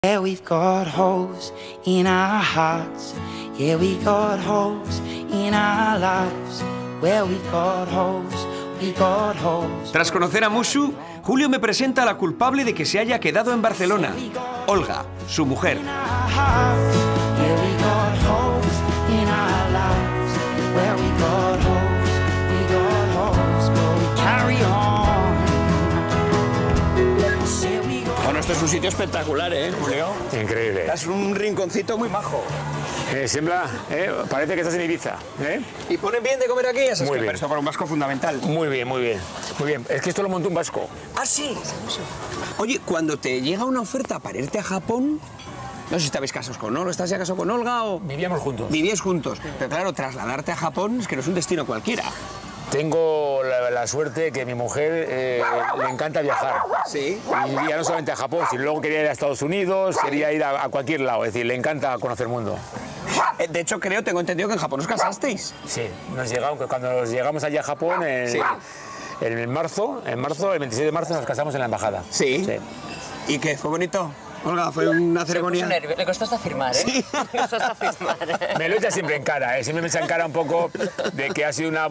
Yeah, we've got holes in our hearts. Yeah, we got holes in our lives. Where we've got holes, we got holes. Tras conocer a Musu, Julio me presenta a la culpable de que se haya quedado en Barcelona, Olga, su mujer. Bueno, esto es un sitio espectacular, ¿eh, Julio? Increíble. Es un rinconcito muy majo. Parece que estás en Ibiza, ¿eh? ¿Y ponen bien de comer aquí? Eso Muy bien. Esto para un vasco fundamental. Muy bien, muy bien. Muy bien. Es que esto lo montó un vasco. ¿Ah, sí? Oye, cuando te llega una oferta para irte a Japón, no sé si estabais casados con Olga, ¿estás ya casado con Olga o...? Vivíamos juntos. Vivíais juntos. Pero claro, trasladarte a Japón es que no es un destino cualquiera. Tengo la suerte que mi mujer le encanta viajar. Sí. Y ya no solamente a Japón, sino luego quería ir a Estados Unidos, quería ir a cualquier lado. Es decir, le encanta conocer el mundo. De hecho, tengo entendido que en Japón os casasteis. Sí, cuando nos llegamos allá a Japón, en marzo, el 26 de marzo nos casamos en la embajada. Sí. ¿Y qué? ¿Fue bonito? Olga, fue una ceremonia. Le costó hasta firmar, ¿eh? Sí. Le costó hasta firmar. Me lo echa siempre en cara, ¿eh? Siempre me echa en cara un poco de que ha sido una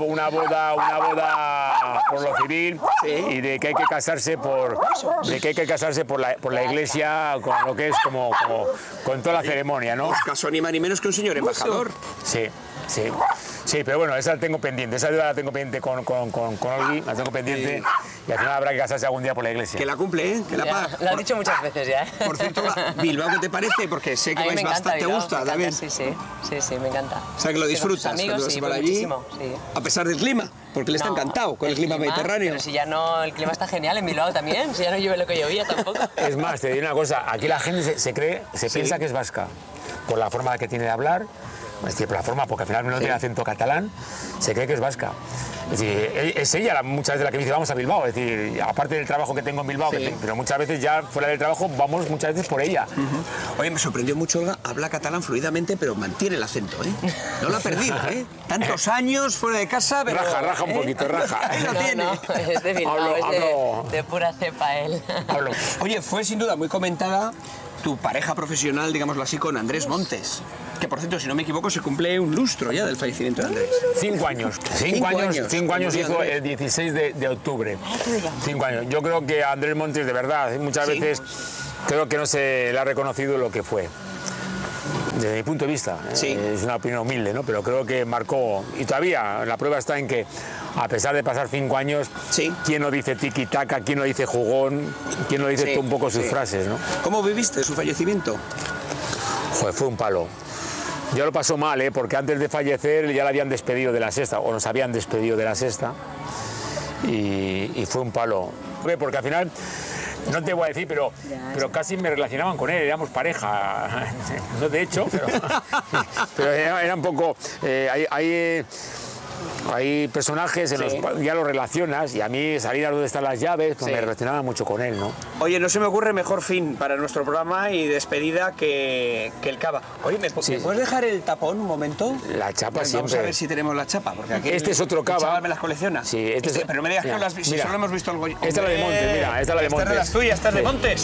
boda por lo civil, sí, y de que hay que casarse por la iglesia, con lo que es como con toda la ceremonia, ¿no? Os casó ni más ni menos que un señor embajador. Sí, sí. Sí, pero bueno, esa la tengo pendiente, esa deuda la tengo pendiente con Olgi, la tengo pendiente, sí. Y al final habrá que casarse algún día por la iglesia. Que la cumple, ¿eh? Que la paga. Lo has dicho muchas veces ya. Por cierto, Bilbao, ¿qué te parece? Porque sé que vais bastante. ¿Te gusta, David? Sí, me encanta. O sea, que lo disfrutas amigos, cuando sí, vas para allí, sí. A pesar del clima, porque él está encantado con el clima mediterráneo. Pero si ya no, el clima está genial en Bilbao también, si ya no llueve lo que llovía tampoco. Es más, te diré una cosa, aquí la gente se piensa que es vasca, por la forma que tiene de hablar. Es decir, por la forma, porque al final no tiene acento catalán, se cree que es vasca. Es decir, es ella muchas veces la que me dice vamos a Bilbao. Es decir, aparte del trabajo que tengo en Bilbao, pero muchas veces ya fuera del trabajo vamos muchas veces por ella. Oye, me sorprendió mucho, Olga, habla catalán fluidamente, pero mantiene el acento, ¿eh? No lo ha perdido, ¿eh? Tantos años fuera de casa, pero... Raja un poquito, raja. Ahí lo tiene. No, es de Bilbao, es de pura cepa él. Oye, fue sin duda muy comentada tu pareja profesional, digámoslo así, con Andrés Montes. Que, por cierto, si no me equivoco, se cumple un lustro ya del fallecimiento de Andrés. 5 años. 5 años hizo el 16 de octubre. 5 años. Yo creo que Andrés Montes, de verdad, muchas veces creo que no se le ha reconocido lo que fue. Desde mi punto de vista, es una opinión humilde, ¿no? Pero creo que marcó, y todavía la prueba está en que, a pesar de pasar 5 años, ¿quién no dice tiki-taka, quién no dice jugón, quién no dice un poco sus frases, ¿no? ¿Cómo viviste su fallecimiento? Joder, fue un palo. Yo lo pasó mal, porque antes de fallecer ya la habían despedido de La Sexta, o nos habían despedido de La Sexta, y fue un palo. Porque al final, no te voy a decir, pero casi me relacionaban con él, éramos pareja, no de hecho, pero era un poco... Hay personajes en los que ya lo relacionas, y a mí salir a donde están las llaves, pues me relacionaba mucho con él, ¿no? Oye, no se me ocurre mejor fin para nuestro programa y despedida que el cava. Oye, ¿me puedes dejar el tapón un momento? La chapa siempre. Vamos a ver si tenemos la chapa, porque aquí este es otro cava. El chaval me las colecciona. Sí, pero me digas que no las si solo hemos visto algo. Esta es la de Montes, mira, esta es la de Montes. Esta es de las tuyas, esta es de Montes.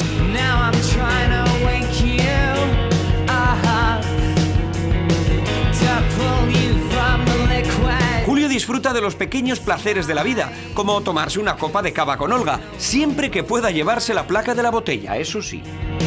Julio disfruta de los pequeños placeres de la vida, como tomarse una copa de cava con Olga, siempre que pueda llevarse la placa de la botella, eso sí.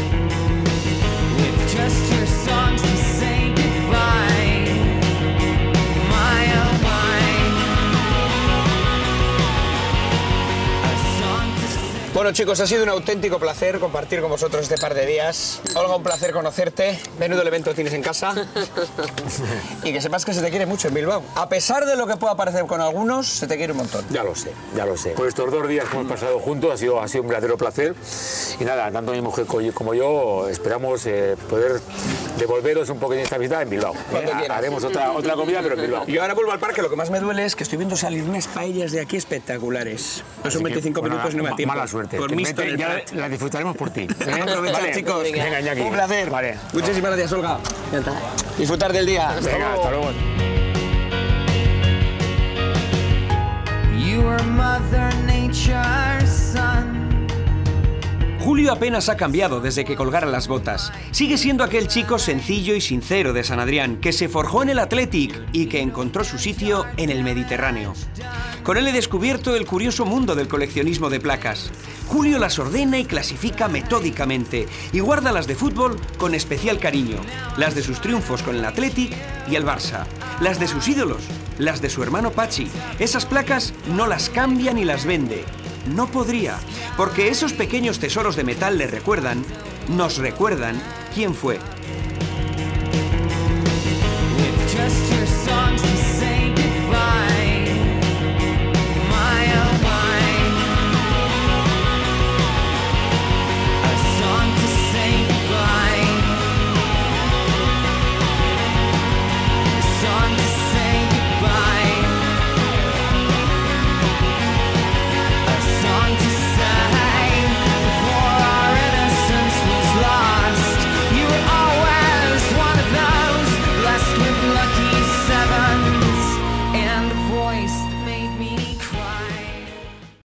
Bueno, chicos, ha sido un auténtico placer compartir con vosotros este par de días. Olga, un placer conocerte. Menudo evento tienes en casa. Y que sepas que se te quiere mucho en Bilbao. A pesar de lo que pueda parecer con algunos, se te quiere un montón. Ya lo sé, ya lo sé. Por estos 2 días que hemos pasado juntos ha sido un verdadero placer. Y nada, tanto mi mujer como yo esperamos poder devolveros un poquito esta visita en Bilbao. Haremos otra comida, pero en Bilbao. Yo ahora vuelvo al parque. Lo que más me duele es que estoy viendo salir unas paellas de aquí espectaculares. No son 25 minutos y no me da tiempo. Mala suerte. Por mí ya la disfrutaremos por ti. Aprovechad, chicos. Venga, Iñaki. Un placer. Vale. Muchísimas gracias, Olga. Disfrutar del día. Venga, hasta luego. You are Mother Nature's son. Julio apenas ha cambiado desde que colgara las botas. Sigue siendo aquel chico sencillo y sincero de San Adrián, que se forjó en el Athletic y que encontró su sitio en el Mediterráneo. Con él he descubierto el curioso mundo del coleccionismo de placas. Julio las ordena y clasifica metódicamente y guarda las de fútbol con especial cariño, las de sus triunfos con el Athletic y el Barça, las de sus ídolos, las de su hermano Pachi. Esas placas no las cambia ni las vende. No podría, porque esos pequeños tesoros de metal le recuerdan, nos recuerdan quién fue. Just